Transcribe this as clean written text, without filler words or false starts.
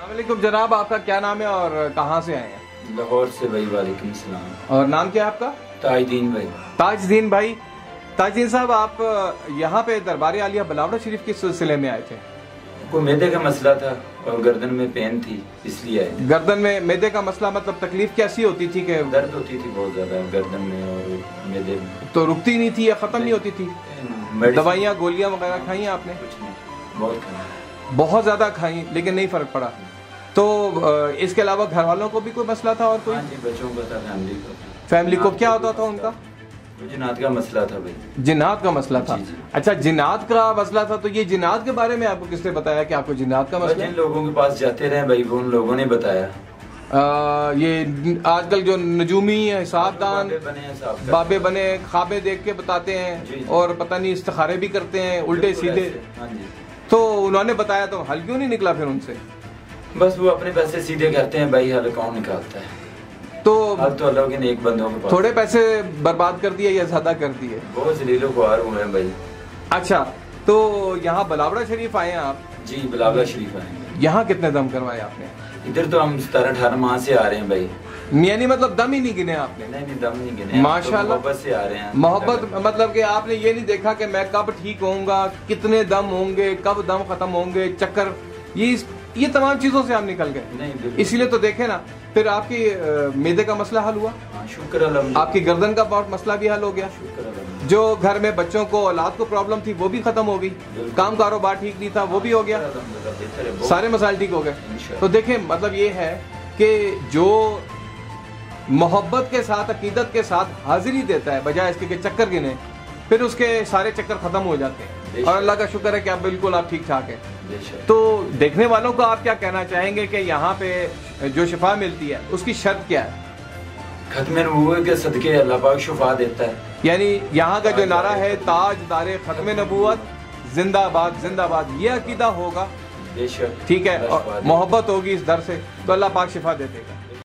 अस्सलाम वालेकुम जनाब, आपका क्या नाम है और कहाँ से आए हैं? लाहौर से भाई। वालेकुम सलाम। और नाम क्या है आपका? ताजदीन भाई। ताजदीन भाई। ताजदीन साहब, आप यहाँ पे दरबार आलिया बलावड़ा शरीफ किस सिलसिले में आए थे? को मैदे का मसला था और गर्दन में पेन थी, इसलिए आए थे। गर्दन में मैदे का मसला, मतलब तकलीफ कैसी होती थी? कि दर्द होती थी बहुत ज्यादा गर्दन में और मैदे में। तो रुकती नहीं थी या खत्म नहीं होती थी? दवाइयाँ गोलियाँ वगैरह खाई हैं आपने? कुछ नहीं, बहुत खाई, बहुत ज्यादा खाई लेकिन नहीं फर्क पड़ा। तो इसके अलावा घर वालों को भी कोई मसला था और कोई? हाँ जी, बच्चों का था, फैमिली को क्या होता था उनका? जिन्नात का मसला था भाई। जिन्नात का मसला था? जी, जी। अच्छा, जिन्नात का मसला था। तो ये जिन्नात के बारे में आपको किसने बताया कि आपको जिन्नात का मसला? जिन लोगों के पास जाते रहे भाई, वो उन लोगों ने बताया। ये आजकल जो नजूमी हिसाबदान बाबे बने, ख्वाबे देख के बताते हैं। जी, जी। और पता नहीं इस्तिखारे भी करते हैं उल्टे सीधे। हाँ जी। तो उन्होंने बताया, तो हल क्यों नहीं निकला फिर उनसे? बस वो अपने पैसे सीधे करते हैं भाई, हल कौन निकालता है? तो अल्लाह के नेक बंदों के पास। थोड़े पैसे बर्बाद कर दिए या ज्यादा कर दिए? बहुत जलीलो ख्वार हुए हैं भाई। अच्छा, तो यहाँ बलावड़ा शरीफ आए हैं आप? जी, बलावड़ा शरीफ आए हैं। यहाँ कितने दम करवाए आपने? इधर तो हम 17-18 माह से आ रहे हैं भाई। यानी मतलब दम ही नहीं गिने आपने? नहीं, दम नहीं गिने। माशाल्लाह, मोहब्बत से आ रहे हैं। मोहब्बत मतलब कि आपने ये नहीं देखा कि मैं कब ठीक होऊंगा, कितने दम होंगे, कब दम खत्म होंगे, चक्कर, ये तमाम चीजों से आप निकल गए। नहीं, इसीलिए तो देखे ना, फिर आपकी मैदे का मसला हल हुआ। शुक्र अल्हम्दुलिल्लाह। आपकी गर्दन का बहुत मसला भी हल हो गया। शुक्र अल्हम्दुलिल्लाह। जो घर में बच्चों को, औलाद को प्रॉब्लम थी वो भी खत्म हो गई। काम कारोबार ठीक नहीं था वो भी हो गया। सारे मसाइल ठीक हो गए। तो देखें, मतलब ये है कि जो मोहब्बत के साथ, अकीदत के साथ हाजिरी देता है बजाय इसके कि चक्कर गिने, फिर उसके सारे चक्कर खत्म हो जाते हैं। और अल्लाह का शुक्र है कि आप बिल्कुल आप ठीक ठाक है। तो देखने वालों को आप क्या कहना चाहेंगे कि यहाँ पे जो शिफा मिलती है उसकी शर्त क्या है? खत्म नबूवत के सदके अल्लाह पाक शिफा देता है। यानी यहाँ का जो नारा है, ताजदारे खत्म नबूवत जिंदाबाद जिंदाबाद, ये अकीदा होगा, बेशक, ठीक है, और मोहब्बत होगी इस दर से, तो अल्लाह पाक शिफा दे देगा।